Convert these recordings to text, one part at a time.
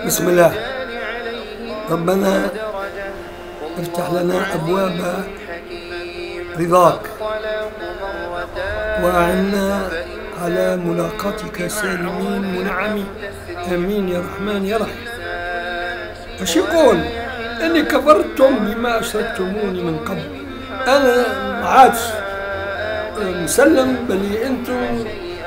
بسم الله. ربنا افتح لنا أبواب رضاك وأعنا على ملاقاتك سالمين منعمين. آمين يا رحمن يا رحيم. اش يقول؟ إني كفرتم بما أشركتموني من قبل. أنا عادش مسلم بلي أنتم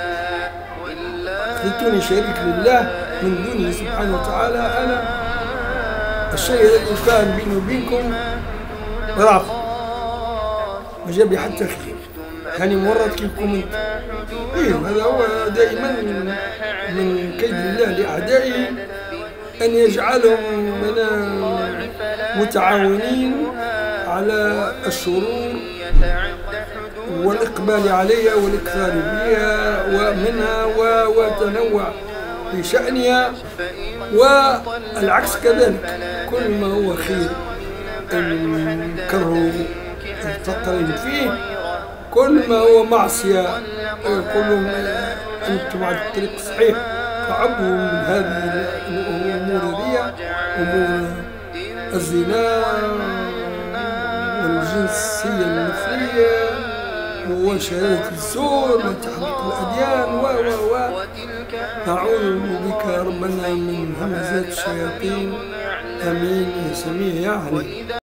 خذتوني شريك لله من دونه سبحانه وتعالى. أنا الشيء الذي كان بيني وبينكم ضعف ما جاب لي حتى خير، يعني مورط كيفكم انت. ايوه هذا هو دائما من كيد الله لأعدائه، أن يجعلهم متعاونين على الشرور والإقبال عليها والإكثار بها ومنها وتنوع في شأنها، والعكس كذلك. كل ما هو خير انكروا الفقر فيه، كل ما هو معصية كلهم أنتم على الطريق الصحيح، فعبوا من هذه الأمور ذي، أمور الزنا والجنسية المثلية وشهادة الزور وتحريق الأديان نعوذ بك ربنا من همزات الشياطين. آمين يا سميع يا عليم.